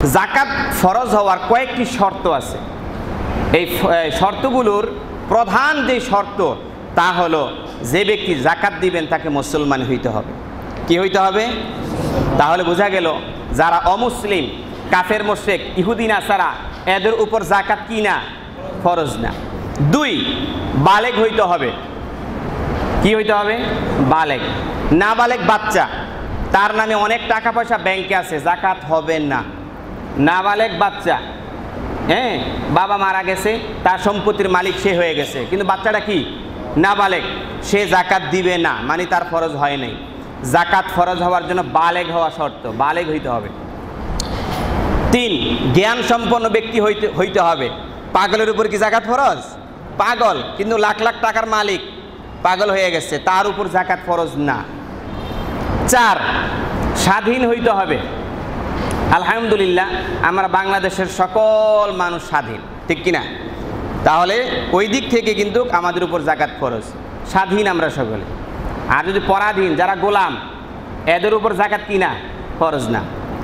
জাকাত ফরজ হওয়ার কয়েকটি শর্ত আছে। এই শর্তগুলোর প্রধান যে শর্ত তা হলো যে ব্যক্তি জাকাত দিবেন তাকে মুসলমান হইতে হবে। কি হইতে হবে? তাহলে বোঝা গেল যারা অমুসলিম, কাফের মুশরিক, ইহুদি নাসারা, এদের উপর জাকাত কি না? ফরজ না। 2, বালেগ হইতে হবে। কি হইতে হবে? বালেগ। নাবালেগ বাচ্চা, তার নামে অনেক টাকা পয়সা ব্যাংকে আছে, জাকাত হবে না। নাবালেগ বাচ্চা, হ্যাঁ, বাবা মারা গেছে, তার সম্পত্তির মালিক সে হয়ে গেছে, কিন্তু বাচ্চাটা কি? নাবালেগ, সে জাকাত দিবে না, মানে তার ফরজ হয় নাই। জাকাত ফরজ হওয়ার জন্য বালেগ হওয়া শর্ত, বালেগ হইতে হবে। 3, জ্ঞান সম্পন্ন ব্যক্তি হইতে হবে। পাগলের উপর কি জাকাত ফরজ? পাগল কিন্তু লাখ লাখ টাকার মালিক, পাগল হয়ে গেছে, তার উপর জাকাত ফরজ না। 4, স্বাধীন হইতে হবে। আলহামদুলিল্লাহ আমরা বাংলাদেশের সকল মানুষ স্বাধীন, ঠিক কিনা? তাহলে ওই দিক থেকে কিন্তু আমাদের উপর জাকাত ফরজ, স্বাধীন আমরা সকলে। আর যদি পরাধীন যারা গোলাম, এদের উপর জাকাত কি না? ফরজ না।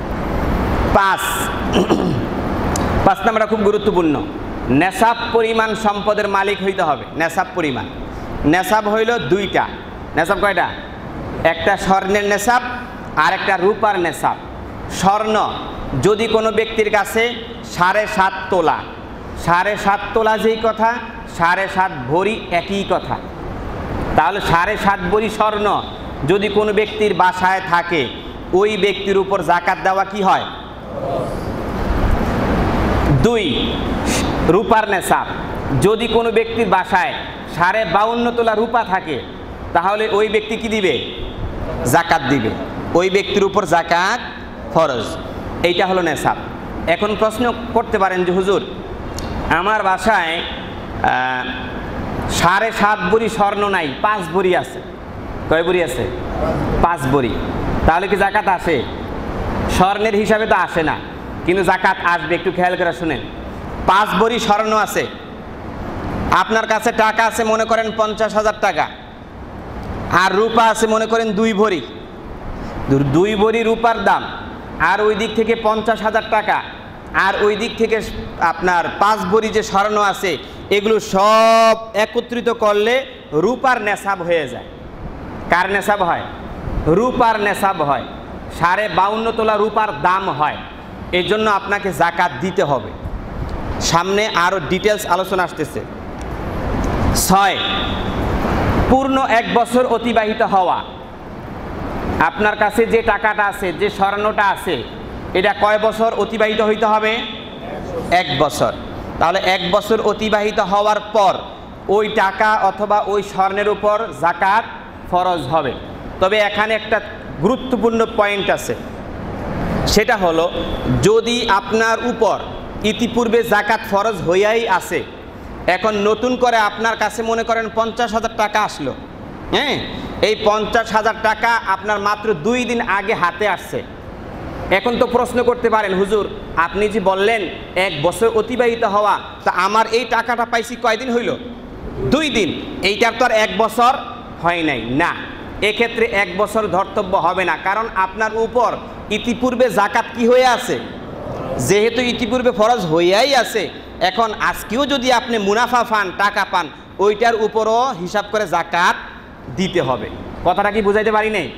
5 নাম্বারটা খুব গুরুত্বপূর্ণ, নেশাব পরিমাণ সম্পদের মালিক হইতে হবে। নেশাব পরিমাণ, নেশাব হইল 2টা। নেশাব কয়টা? একটা স্বর্ণের নেশাব আর একটা রূপার নেশাব। স্বর্ণ যদি কোনো ব্যক্তির কাছে 7.5 তোলা, 7.5 তোলা যেই কথা, 7.5 ভরি একই কথা। তাহলে 7.5 ভরি স্বর্ণ যদি কোনো ব্যক্তির বাসায় থাকে, ওই ব্যক্তির উপর জাকাত দেওয়া কি হয়? 2, রূপার নেশাব যদি কোনো ব্যক্তির বাসায় 52.5 তোলা রূপা থাকে, তাহলে ওই ব্যক্তি কি দিবে? জাকাত দিবে, ওই ব্যক্তির উপর জাকাত ফরজ। এইটা হলো নেশাব। এখন প্রশ্ন করতে পারেন যে হুজুর, আমার বাসায় 7.5 ভরি স্বর্ণ নাই, 5 ভরি আছে। কয় ভরি আছে? 5 ভরি। তাহলে কি জাকাত আসে? স্বর্ণের হিসাবে তো আসে না, কিন্তু জাকাত আসবে। একটু খেয়াল করে শুনেন, 5 ভরি স্বর্ণ আছে, আপনার কাছে টাকা আছে মনে করেন 50,000 টাকা, আর রূপা আছে মনে করেন 2 ভরি। 2 ভরি রূপার দাম, আর ওই দিক থেকে 50,000 টাকা, আর ওই দিক থেকে আপনার 5 ভরি যে স্বর্ণ আছে, এগুলো সব একত্রিত করলে রূপার নেশাব হয়ে যায়। কার নেশাব হয়? রূপার নেশাব হয়। 52.5 তোলা রূপার দাম হয়। এই জন্য আপনাকে জাকাত দিতে হবে। সামনে আরও ডিটেলস আলোচনা আসতেছে। 6, পূর্ণ 1 বছর অতিবাহিত হওয়া। আপনার কাছে যে টাকাটা আছে, যে স্বর্ণটা আছে, এটা কয় বছর অতিবাহিত হইতে হবে? 1 বছর। তাহলে 1 বছর অতিবাহিত হওয়ার পর ওই টাকা অথবা ওই স্বর্ণের উপর জাকাত ফরজ হবে। তবে এখানে একটা গুরুত্বপূর্ণ পয়েন্ট আছে, সেটা হলো যদি আপনার উপর ইতিপূর্বে জাকাত ফরজ হইয়াই আছে, এখন নতুন করে আপনার কাছে মনে করেন 50,000 টাকা আসলো, হ্যাঁ, এই 50,000 টাকা আপনার মাত্র 2 দিন আগে হাতে আসছে। এখন তো প্রশ্ন করতে পারেন, হুজুর আপনি যে বললেন 1 বছর অতিবাহিত হওয়া, তা আমার এই টাকাটা পাইছি কয়দিন হইল? 2 দিন। এইটার তো আর 1 বছর হয় নাই। না, এক্ষেত্রে 1 বছর ধর্তব্য হবে না, কারণ আপনার উপর ইতিপূর্বে জাকাত কি হয়ে আছে? যেহেতু ইতিপূর্বে ফরজ হইয়াই আছে, এখন আজকেও যদি আপনি মুনাফা পান, টাকা পান, ওইটার উপরও হিসাব করে জাকাত দিতে হবে। কথাটা কি বুঝাইতে পারি নাই?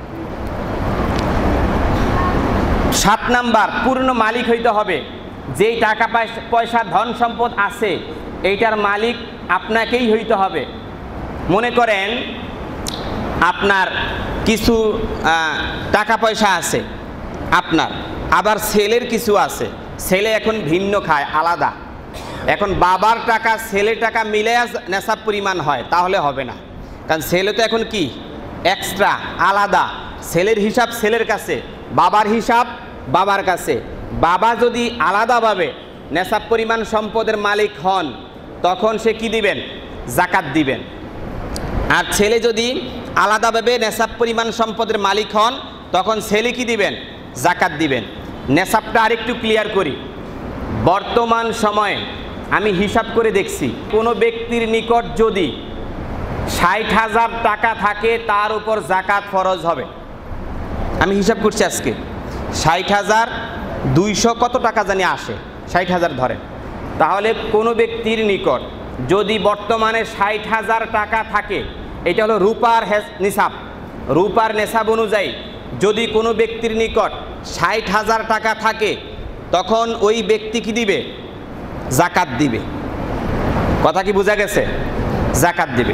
7 নাম্বার, পূর্ণ মালিক হইতে হবে। যেই টাকা পয়সা ধন সম্পদ আছে, এইটার মালিক আপনাকেই হইতে হবে। মনে করেন আপনার কিছু টাকা পয়সা আছে আপনার, আবার ছেলের কিছু আছে, ছেলে এখন ভিন্ন খায়, আলাদা। এখন বাবার টাকা ছেলের টাকা মিলে নেশাব পরিমাণ হয়, তাহলে হবে না, কারণ ছেলে তো এখন কি এক্সট্রা, আলাদা। ছেলের হিসাব ছেলের কাছে, বাবার হিসাব বাবার কাছে। বাবা যদি আলাদাভাবে নেশাব পরিমাণ সম্পদের মালিক হন, তখন সে কি দিবেন? জাকাত দিবেন। আর ছেলে যদি আলাদাভাবে নেশাব পরিমাণ সম্পদের মালিক হন, তখন ছেলে কি দিবেন? জাকাত দিবেন। নেশাবটা আরেকটু ক্লিয়ার করি। বর্তমান সময়ে আমি হিসাব করে দেখছি, কোনো ব্যক্তির নিকট যদি 60,000 টাকা থাকে, তার উপর জাকাত ফরজ হবে। আমি হিসাব করছি আজকে 60,000 200 কত টাকা জানি আসে, 60,000 ধরেন, তাহলে কোনো ব্যক্তির নিকট যদি বর্তমানে 60,000 টাকা থাকে, এটা হলো রূপার নিসাব, রূপার নেশাব অনুযায়ী যদি কোনো ব্যক্তির নিকট 60,000 টাকা থাকে, তখন ওই ব্যক্তি কি দিবে? জাকাত দিবে। কথা কি বোঝা গেছে? জাকাত দিবে।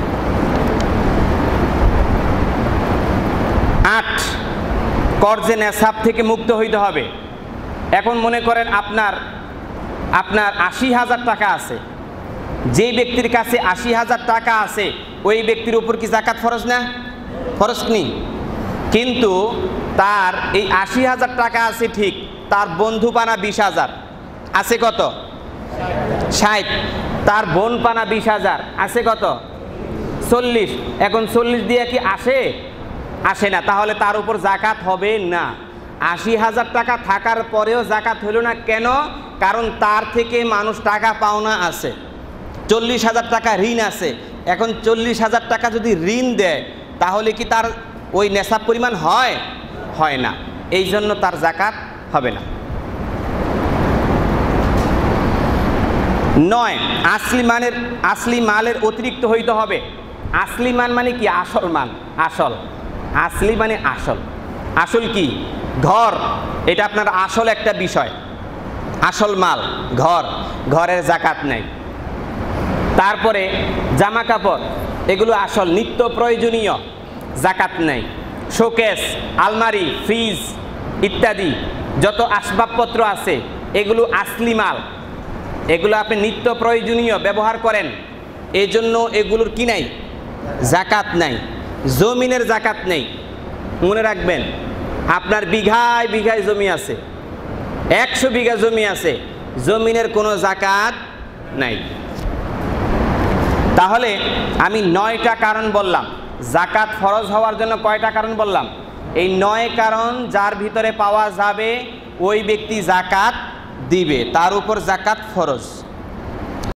8, কর্জে নেশাব থেকে মুক্ত হইতে হবে। এখন মনে করেন আপনার 80,000 টাকা আছে, যে ব্যক্তির কাছে 80,000 টাকা আছে ওই ব্যক্তির উপর কি জাকাত ফরজ না? ফরজ নেই। কিন্তু তার এই 80,000 টাকা আছে ঠিক, তার বন্ধু পানা 20,000 আছে, কত? 60। তার বোন পানা 20,000 আছে, কত? 40। এখন 40 দিয়ে কি আসে না, তাহলে তার উপর জাকাত হবে না। 80,000 টাকা থাকার পরেও জাকাত হলো না, কেন? কারণ তার থেকে মানুষ টাকা পাওনা আছে, 40,000 টাকা ঋণ আছে। এখন 40,000 টাকা যদি ঋণ দেয় তাহলে কি তার ওই নেশাব পরিমাণ হয় না, এই জন্য তার জাকাত হবে না। 9, আসলি মালের অতিরিক্ত হইতে হবে। আসলি মান মানে কি? আসল মান, আসল। আসলি মানে আসল। আসল কি? ঘর, এটা আপনার আসল একটা বিষয়, আসল মাল ঘরের জাকাত নেই। তারপরে জামা কাপড়, এগুলো আসল নিত্য প্রয়োজনীয়, জাকাত নেই। শোকেস, আলমারি, ফ্রিজ ইত্যাদি যত আসবাবপত্র আছে এগুলো আসলি মাল, এগুলো আপনি নিত্য প্রয়োজনীয় ব্যবহার করেন, এই জন্য এগুলোর কি নাই? জাকাত নাই। জমিনের জাকাত নেই। মনে রাখবেন, আপনার বিঘায় বিঘায় জমি আছে, 100 বিঘা জমি আছে, জমিনের কোনো জাকাত নাই। তাহলে আমি 9টা কারণ বললাম, জাকাত ফরজ হওয়ার জন্য কয়টা কারণ বললাম? এই 9 কারণ যার ভিতরে পাওয়া যাবে ওই ব্যক্তি জাকাত দিবে, তার উপর জাকাত ফরজ।